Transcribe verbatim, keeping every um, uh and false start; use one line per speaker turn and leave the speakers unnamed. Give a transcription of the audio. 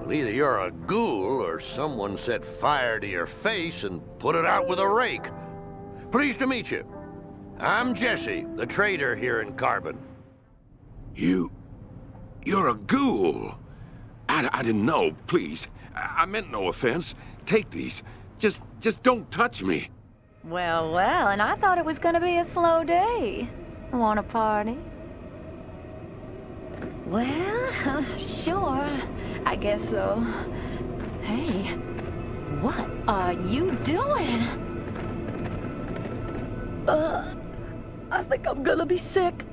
Well, either you're a ghoul or someone set fire to your face and put it out with a rake. Pleased to meet you. I'm Jesse, the trader here in Carbon.
You... you're a ghoul. I, I didn't know, please. I, I meant no offense. Take these. Just, just don't touch me.
Well, well, and I thought it was gonna be a slow day. Want a party? Well, sure. I guess so. Hey, what are you doing? Uh, I think I'm gonna be sick.